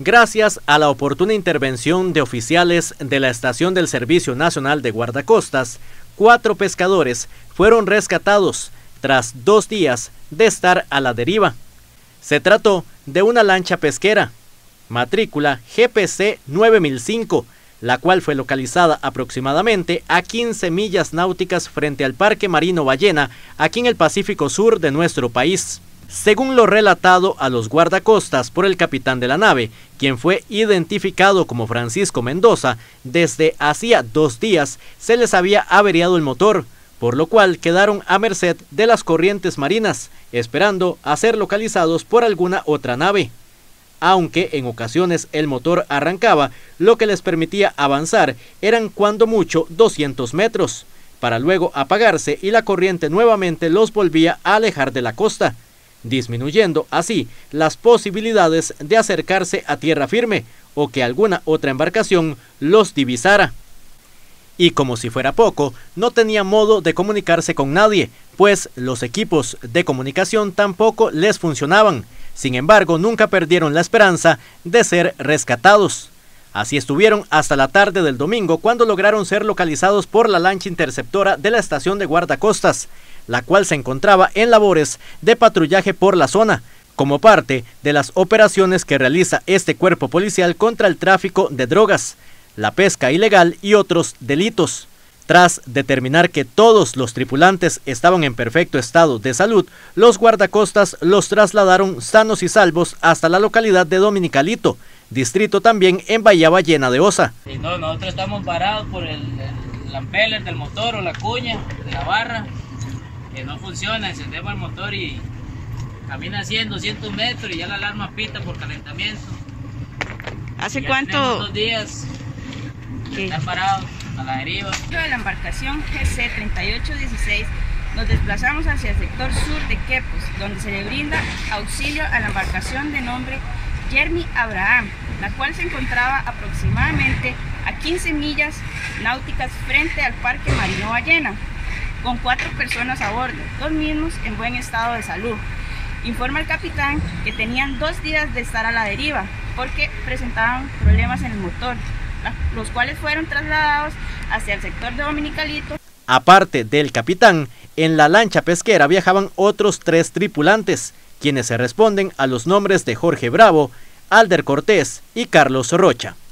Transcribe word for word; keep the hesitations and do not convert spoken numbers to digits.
Gracias a la oportuna intervención de oficiales de la Estación del Servicio Nacional de Guardacostas, cuatro pescadores fueron rescatados tras dos días de estar a la deriva. Se trató de una lancha pesquera, matrícula G P C nueve mil cinco, la cual fue localizada aproximadamente a quince millas náuticas frente al Parque Marino Ballena, aquí en el Pacífico Sur de nuestro país. Según lo relatado a los guardacostas por el capitán de la nave, quien fue identificado como Francisco Mendoza, desde hacía dos días se les había averiado el motor, por lo cual quedaron a merced de las corrientes marinas, esperando a ser localizados por alguna otra nave. Aunque en ocasiones el motor arrancaba, lo que les permitía avanzar eran cuando mucho doscientos metros, para luego apagarse y la corriente nuevamente los volvía a alejar de la costa, disminuyendo así las posibilidades de acercarse a tierra firme o que alguna otra embarcación los divisara. Y como si fuera poco, no tenía modo de comunicarse con nadie, pues los equipos de comunicación tampoco les funcionaban. Sin embargo, nunca perdieron la esperanza de ser rescatados. Así estuvieron hasta la tarde del domingo, cuando lograron ser localizados por la lancha interceptora de la estación de guardacostas, la cual se encontraba en labores de patrullaje por la zona, como parte de las operaciones que realiza este cuerpo policial contra el tráfico de drogas, la pesca ilegal y otros delitos. Tras determinar que todos los tripulantes estaban en perfecto estado de salud, los guardacostas los trasladaron sanos y salvos hasta la localidad de Dominicalito, distrito también en Bahía Ballena de Osa. Sí, no, nosotros estamos parados por el, el ampeller del motor o la cuña de la barra, que no funciona. Encendemos el motor y camina cien, doscientos metros y ya la alarma pita por calentamiento. ¿Hace ya cuánto? Dos días de estar parados a la deriva. De la embarcación G C treinta y ocho dieciséis nos desplazamos hacia el sector sur de Quepos, donde se le brinda auxilio a la embarcación de nombre Jeremy Abraham, la cual se encontraba aproximadamente a quince millas náuticas frente al Parque Marino Ballena, con cuatro personas a bordo, dos mismos en buen estado de salud. Informa el capitán que tenían dos días de estar a la deriva porque presentaban problemas en el motor, los cuales fueron trasladados hacia el sector de Dominicalito. Aparte del capitán, en la lancha pesquera viajaban otros tres tripulantes, quienes se responden a los nombres de Jorge Bravo, Alder Cortés y Carlos Rocha.